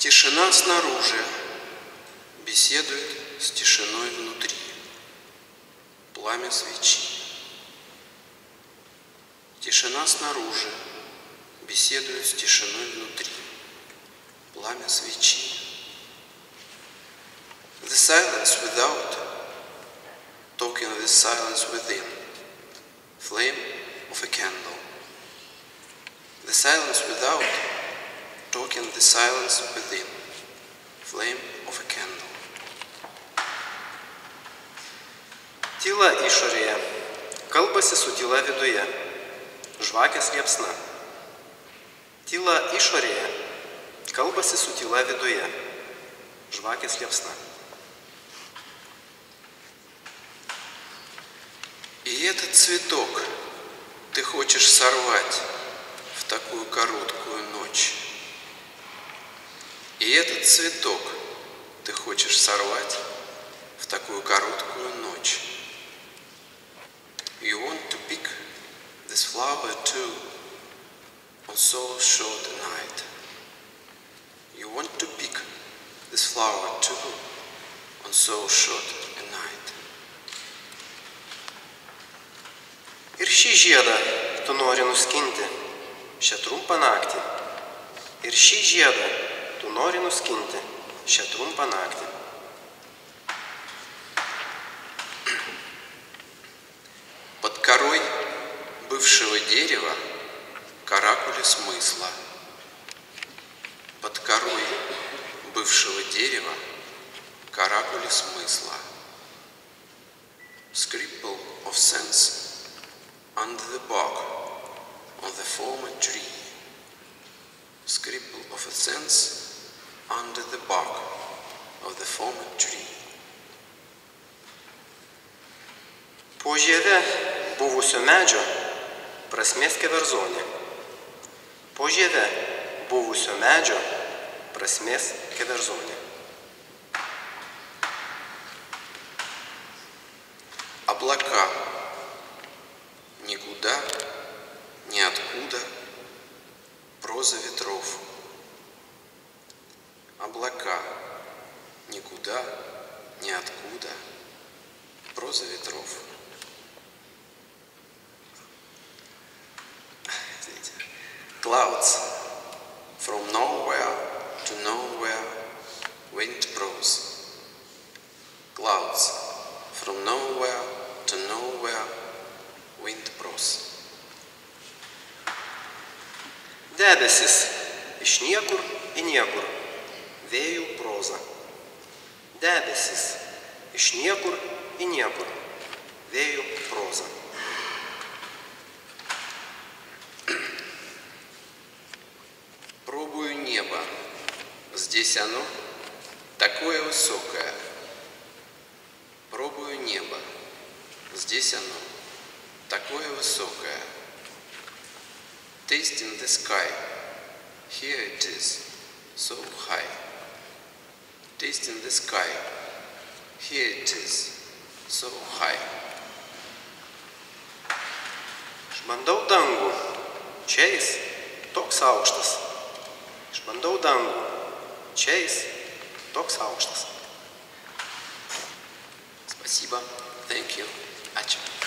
Тишина снаружи беседует с тишиной внутри. Пламя свечи. Тишина снаружи беседует с тишиной внутри. Пламя свечи. The silence without talking with the silence within. Flame of a candle. The silence without talking the silence within. Flame of a candle. Tyla išorėje, kalbasi su tyla viduje, žvakės liepsna. Tyla išorėje, kalbasi su tyla viduje, žvakės liepsна. И этот цветок ты хочешь сорвать в такую короткую ночь. И этот цветок ты хочешь сорвать в такую короткую ночь. You want to pick this flower too on so short a night. You want to pick this flower too on so short a night. Ir šį žiedą tu nori nuskinti šią trumpą naktį. Ir šį žiedą tu nori nuskinti šią trumpą naktį. Под корой бывшего дерева каракули смысла. Под корой бывшего дерева каракули смысла. Scribble of sense under the bark on the former tree. Scribble of a sense under the bark of the former tree. Po žieve buvusio medžio prasmės keverzonė. Po žieve buvusio medžio prasmės keverzonė. Облака никуда, ниоткуда, проза ветров. Облака никуда, ниоткуда, проза ветров. Clouds from nowhere to nowhere, wind prose. Clouds from nowhere to nowhere, wind prose. Debesis iš niekur į niekur, vėjų proza. Debesis iš niekur į niekur, vėjų proza. Пробую небо, здесь оно такое высокое. Пробую небо, здесь оно такое высокое. Tasting the sky, here it is, so high. Tasting the sky, here it is, so high. Išbandau dangų, čia jis toks aukštas. Išbandau dangų, čia jis toks aukštas. Спасибо. Thank you. Ačiū.